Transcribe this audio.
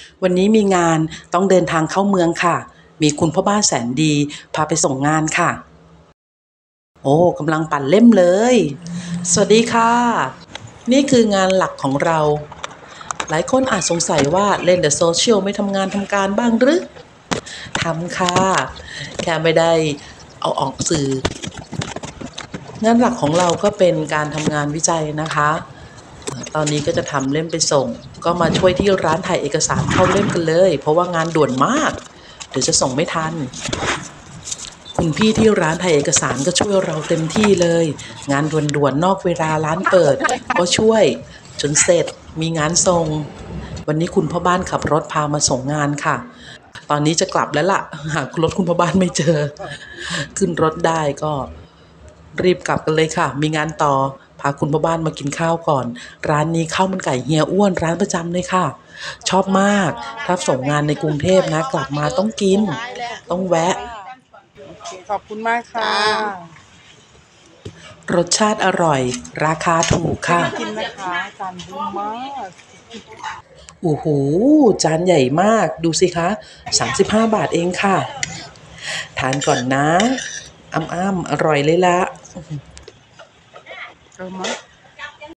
วันนี้มีงานต้องเดินทางเข้าเมืองค่ะมีคุณพ่อบ้านแสนดีพาไปส่งงานค่ะโอ้กำลังปั่นเล่มเลยสวัสดีค่ะนี่คืองานหลักของเราหลายคนอาจสงสัยว่าเล่นแต่โซเชียลไม่ทำงานทำการบ้างหรือทำค่ะแค่ไม่ได้เอาออกสื่องานหลักของเราก็เป็นการทำงานวิจัยนะคะตอนนี้ก็จะทำเล่มไปส่งก็มาช่วยที่ร้านถ่ายเอกสารเข้าเล่มกันเลยเพราะว่างานด่วนมากเดี๋ยวจะส่งไม่ทันคุณพี่ที่ร้านถ่ายเอกสารก็ช่วยเราเต็มที่เลยงานด่วนๆนอกเวลาร้านเปิดก็ช่วยจนเสร็จมีงานส่งวันนี้คุณพ่อบ้านขับรถพามาส่งงานค่ะตอนนี้จะกลับแล้วล่ะหากรถคุณพ่อบ้านไม่เจอขึ้นรถได้ก็รีบกลับกันเลยค่ะมีงานต่อพาคุณพ่อบ้านมากินข้าวก่อนร้านนี้ข้าวมันไก่เฮียอ้วนร้านประจำเลยค่ะชอบมากถ้าส่งงานในกรุงเทพนะกลับมาต้องกินต้องแวะขอบคุณมากค่ะรสชาติอร่อยราคาถูกค่ะกินนะคะจานบุ้มมากโอ้โหจานใหญ่มากดูสิคะ35 บาทเองค่ะทานก่อนนะอ้ำอร่อยเลยละมั้ย